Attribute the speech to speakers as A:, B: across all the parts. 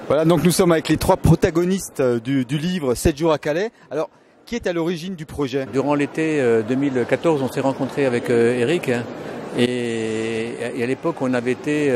A: Voilà, donc nous sommes avec les trois protagonistes du livre 7 jours à Calais. Alors, qui est à l'origine du projet?
B: Durant l'été 2014, on s'est rencontré avec Eric et à l'époque, on avait été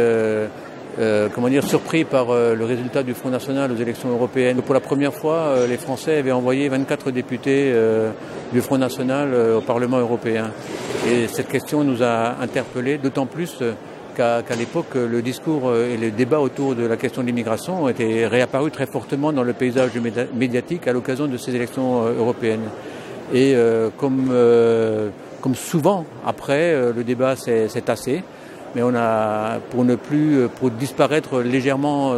B: surpris par le résultat du Front National aux élections européennes. Pour la première fois, les Français avaient envoyé 24 députés du Front National au Parlement européen. Et cette question nous a interpellés, d'autant plus qu'à l'époque, le discours et le débat autour de la question de l'immigration ont été réapparus très fortement dans le paysage médiatique à l'occasion de ces élections européennes. Et comme souvent après, le débat s'est tassé, mais on a, pour disparaître légèrement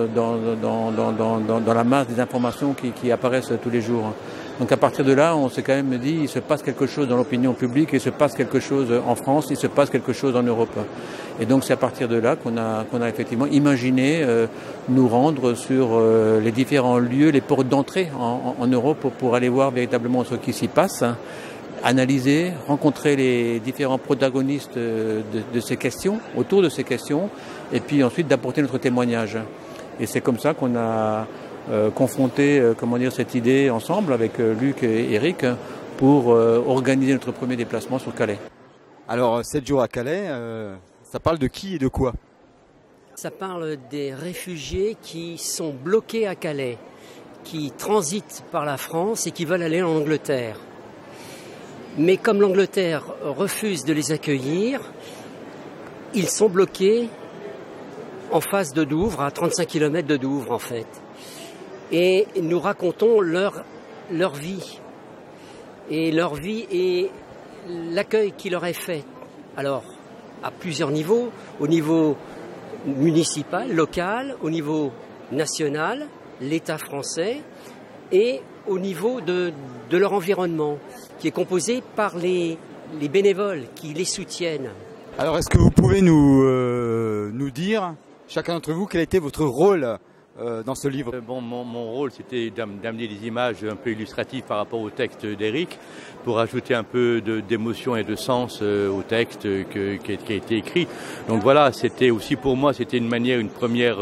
B: dans la masse des informations qui apparaissent tous les jours. Donc à partir de là, on s'est quand même dit, il se passe quelque chose dans l'opinion publique, il se passe quelque chose en France, il se passe quelque chose en Europe. Et donc c'est à partir de là qu'on a effectivement imaginé nous rendre sur les différents lieux, les portes d'entrée en Europe pour aller voir véritablement ce qui s'y passe, analyser, rencontrer les différents protagonistes de ces questions, autour de ces questions, et puis ensuite d'apporter notre témoignage. Et c'est comme ça qu'on a confronté cette idée ensemble avec Luc et Eric pour organiser notre premier déplacement sur Calais.
A: Alors 7 jours à Calais, ça parle de qui et de quoi?
C: Ça parle des réfugiés qui sont bloqués à Calais, qui transitent par la France et qui veulent aller en Angleterre. Mais comme l'Angleterre refuse de les accueillir, ils sont bloqués en face de Douvres, à 35 km de Douvres en fait. Et nous racontons leur vie. Et leur vie et l'accueil qui leur est fait. Alors, à plusieurs niveaux, au niveau municipal, local, au niveau national, l'État français, et au niveau de leur environnement, qui est composé par les bénévoles qui les soutiennent.
A: Alors, est-ce que vous pouvez nous dire, chacun d'entre vous, quel a été votre rôle dans ce livre?
D: Mon rôle, c'était d'amener des images un peu illustratives par rapport au texte d'Eric, pour ajouter un peu d'émotion et de sens au texte qui a été écrit. Donc voilà, c'était aussi pour moi, c'était une première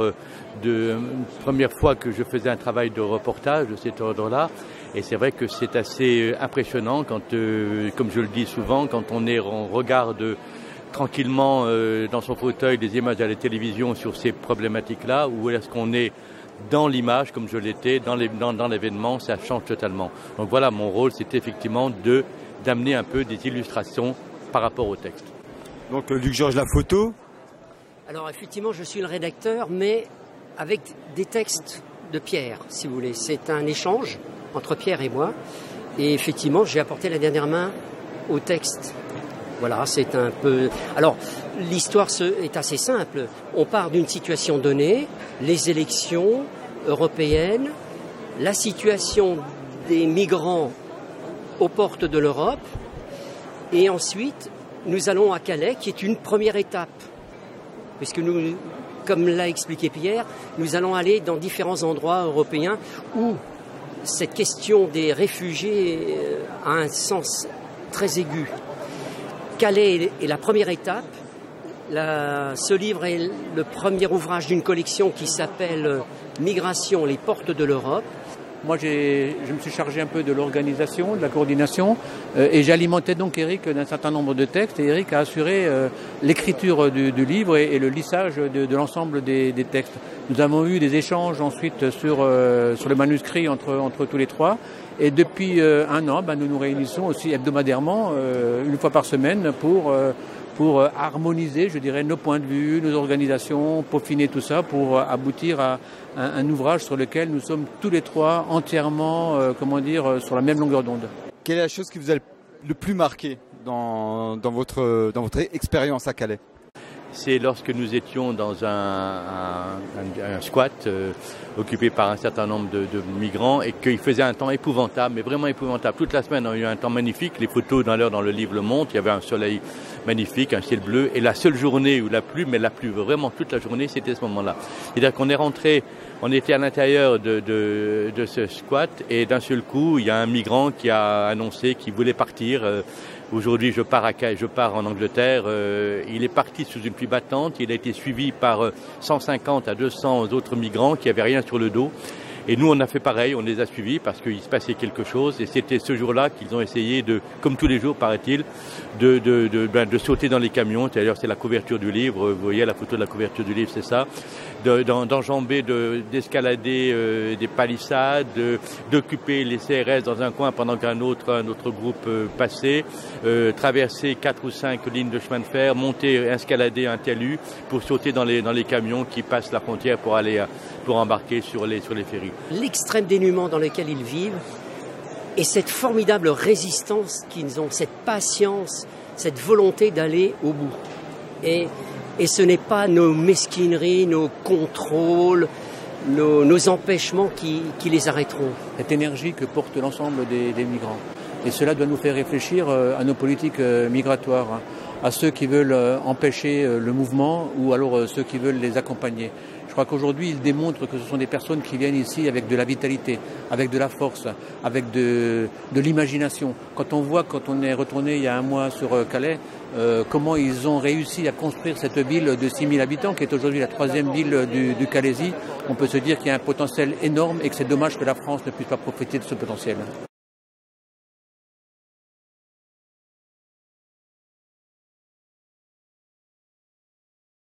D: fois que je faisais un travail de reportage de cet ordre-là. Et c'est vrai que c'est assez impressionnant quand, comme je le dis souvent, quand on regarde tranquillement dans son fauteuil des images à la télévision sur ces problématiques-là, ou est-ce qu'on est dans l'image, comme je l'étais, dans l'événement, ça change totalement. Donc voilà, mon rôle, c'était effectivement d'amener un peu des illustrations par rapport au texte.
A: Donc Luc Georges, la photo?
C: Alors effectivement, je suis le rédacteur, mais avec des textes de Pierre, si vous voulez. C'est un échange entre Pierre et moi. Et effectivement, j'ai apporté la dernière main au texte. Voilà, c'est un peu... Alors, l'histoire est assez simple. On part d'une situation donnée, les élections européennes, la situation des migrants aux portes de l'Europe, et ensuite, nous allons à Calais, qui est une première étape. Puisque nous, comme l'a expliqué Pierre, nous allons aller dans différents endroits européens où cette question des réfugiés a un sens très aigu. Calais est la première étape. Ce livre est le premier ouvrage d'une collection qui s'appelle Migration, les portes de l'Europe.
B: Moi, je me suis chargé un peu de l'organisation, de la coordination, et j'alimentais donc Eric d'un certain nombre de textes. Et Eric a assuré l'écriture du livre et le lissage de l'ensemble des textes. Nous avons eu des échanges ensuite sur le manuscrit entre tous les trois. Et depuis un an, nous nous réunissons aussi hebdomadairement, une fois par semaine, pour harmoniser, je dirais, nos points de vue, nos organisations, peaufiner tout ça pour aboutir à un ouvrage sur lequel nous sommes tous les trois entièrement, sur la même longueur d'onde.
A: Quelle est la chose qui vous a le plus marqué dans votre expérience à Calais?
D: C'est lorsque nous étions dans un squat occupé par un certain nombre de migrants et qu'il faisait un temps épouvantable, mais vraiment épouvantable. Toute la semaine, on a eu un temps magnifique. Les photos dans le livre le montrent. Il y avait un soleil magnifique, un ciel bleu, et la seule journée où la pluie, mais la pluie vraiment toute la journée, c'était à ce moment-là. C'est-à-dire qu'on est rentré, on était à l'intérieur de ce squat, et d'un seul coup, il y a un migrant qui a annoncé qu'il voulait partir. Aujourd'hui, je pars en Angleterre. Il est parti sous une pluie battante. Il a été suivi par 150 à 200 autres migrants qui n'avaient rien sur le dos. Et nous, on a fait pareil, on les a suivis parce qu'il se passait quelque chose. Et c'était ce jour-là qu'ils ont essayé de, comme tous les jours, paraît-il, de sauter dans les camions. D'ailleurs, c'est la couverture du livre. Vous voyez la photo de la couverture du livre, c'est ça. D'enjamber, d'escalader des palissades, d'occuper les CRS dans un coin pendant qu'un autre groupe passait, traverser 4 ou 5 lignes de chemin de fer, monter, escalader un talus pour sauter dans les camions qui passent la frontière pour embarquer sur les ferries.
C: L'extrême dénuement dans lequel ils vivent et cette formidable résistance qu'ils ont, cette patience, cette volonté d'aller au bout. Et ce n'est pas nos mesquineries, nos contrôles, nos empêchements qui les arrêteront.
B: Cette énergie que porte l'ensemble des migrants. Et cela doit nous faire réfléchir à nos politiques migratoires, à ceux qui veulent empêcher le mouvement ou alors ceux qui veulent les accompagner. Je crois qu'aujourd'hui, ils démontrent que ce sont des personnes qui viennent ici avec de la vitalité, avec de la force, avec de l'imagination. Quand on est retourné il y a un mois sur Calais, comment ils ont réussi à construire cette ville de 6000 habitants, qui est aujourd'hui la 3e ville du Calaisis, on peut se dire qu'il y a un potentiel énorme et que c'est dommage que la France ne puisse pas profiter de ce potentiel.